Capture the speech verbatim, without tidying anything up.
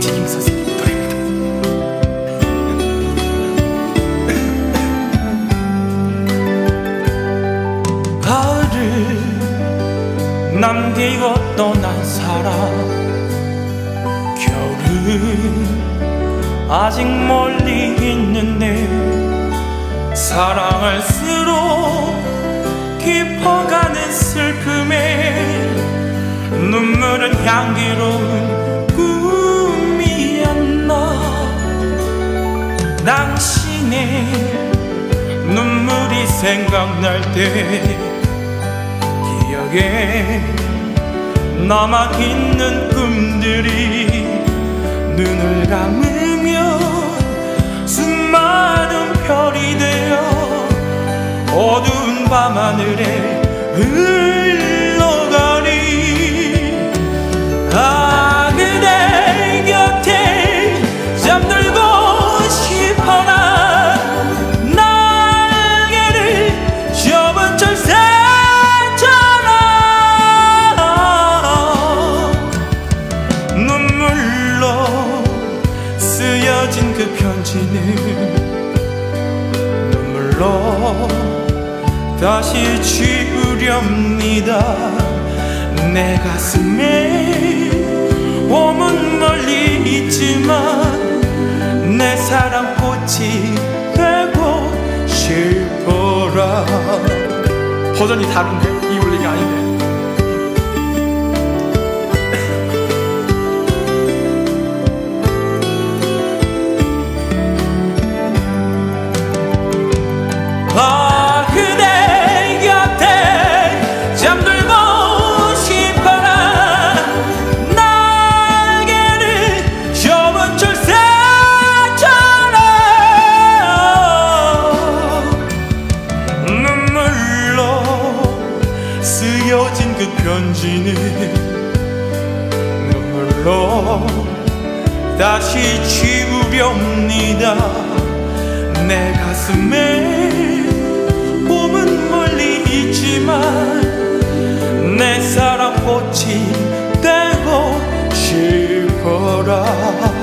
김 선생님 노래입니다. 가을을 남기고 떠난 사람, 겨울은 아직 멀리 있는데 사랑할수록 깊어가는 슬픔에 눈물은 향기로운 꿈이었나. 당신의 눈물이 생각날 때 기억에 남아있는 꿈들이 눈을 감으면 수많은 별이 되어 어두운 밤하늘에 흘러가리. 아, 그대 곁에 잠들고 싶어라. 날개를 접은 철새처럼 눈물로 쓰여진 그 편지는 눈물로 다시 지우렵니다. 내 가슴에 봄은 멀리 있지만 내 사랑 꽃이 되고 싶어라. 버전이 다른데 이 원리가 아닌데. 아, 그대 곁에 잠들고 싶어라. 날개를 접은 철새처럼 눈물로 쓰여진 그 편지는 눈물로 다시 지우렵니다. 내 가슴에 봄은 멀리 있지만 내 사랑 꽃이 되고 싶어라.